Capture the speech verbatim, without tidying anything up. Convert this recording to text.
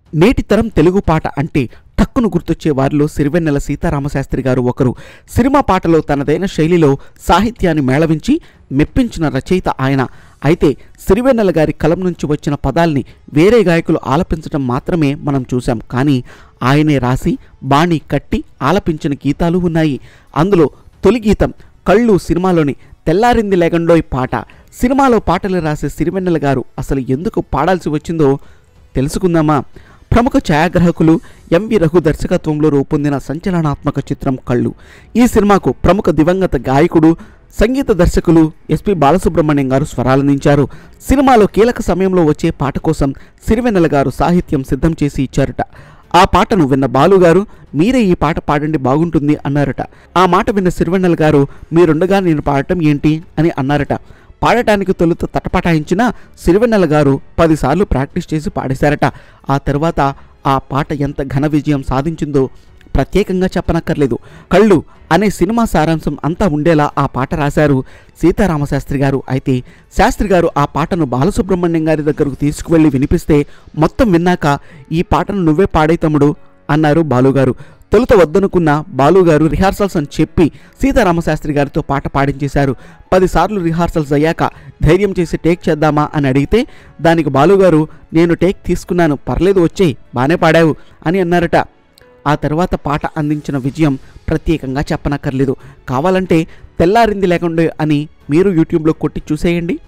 నేటి తరం తెలుగు పాట అంటే టక్కును గుర్తొచ్చే వారిలో సిరివెన్నెల సీతారామశాస్త్రి గారు ఒకరు. సినిమా పాటలో తనదైన శైలిలో సాహిత్యాన్ని మేళవించి మెప్పించిన రచయిత ఆయన. అయితే సిరివెన్నెల గారి కలం నుంచి వచ్చిన పదాల్ని వేరే గాయకులు ఆలపించడం మాత్రమే మనం చూసాం. కానీ ఆయనే రాసి బాణీ కట్టి ఆలపించిన గీతాలు ఉన్నాయి. అందులో తొలి గీతం కళ్ళు సినిమాలోని తెల్లారింది లేగండోయ్ పాట. సినిమాలో పాటలు రాసే సిరివెన్నెల గారు అసలు ఎందుకు పాడాల్సి వచ్చిందో తెలుసుకుందామా? ప్రముఖ ఛాయాగ్రాహకులు ఎంవి రఘు దర్శకత్వంలో రూపొందిన సంచలనాత్మక చిత్రం కళ్ళు. ఈ సినిమాకు ప్రముఖ దివంగత గాయకుడు సంగీత దర్శకులు ఎస్పి బాలసుబ్రహ్మణ్యం గారు స్వరాలందించారు. సినిమాలో కీలక సమయంలో వచ్చే పాట కోసం సిరివెన్నెల గారు సాహిత్యం సిద్ధం చేసి ఇచ్చారట. ఆ పాటను విన్న బాలుగారు మీరే ఈ పాట పాడండి బాగుంటుంది అన్నారట. ఆ మాట విన్న సిరివెన్నెల గారు మీరుండగా నేను పాడటం ఏంటి అని అన్నారట. పాడటానికి తొలుత తటపటాయించిన సిరివెన్నెల గారు పదిసార్లు ప్రాక్టీస్ చేసి పాడేశారట. ఆ తర్వాత ఆ పాట ఎంత ఘన విజయం సాధించిందో ప్రత్యేకంగా చెప్పనక్కర్లేదు. కళ్ళు అనే సినిమా సారాంశం అంతా ఉండేలా ఆ పాట రాశారు సీతారామశాస్త్రి గారు. అయితే శాస్త్రి గారు ఆ పాటను బాలసుబ్రహ్మణ్యం గారి దగ్గరకు తీసుకువెళ్ళి వినిపిస్తే మొత్తం విన్నాక ఈ పాటను నువ్వే పాడే తమ్ముడు అన్నారు బాలుగారు. తొలుత వద్దనుకున్న బాలుగారు రిహార్సల్స్ అని చెప్పి సీతారామశాస్త్రి గారితో పాట పాడించేశారు. పదిసార్లు రిహార్సల్స్ అయ్యాక ధైర్యం చేసి టేక్ చేద్దామా అని అడిగితే దానికి బాలుగారు నేను టేక్ తీసుకున్నాను, పర్లేదు వచ్చేయి, బాగానే పాడావు అని అన్నారట. ఆ తర్వాత పాట అందించిన విజయం ప్రత్యేకంగా చెప్పనక్కర్లేదు. కావాలంటే తెల్లారింది లేకుండా అని మీరు యూట్యూబ్లో కొట్టి చూసేయండి.